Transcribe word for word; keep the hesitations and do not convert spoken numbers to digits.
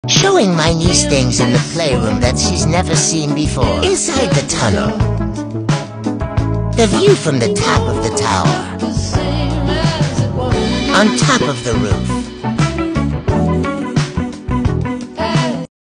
Showing my niece things in the playroom that she's never seen before. Inside the tunnel, the view from the top of the tower, on top of the roof,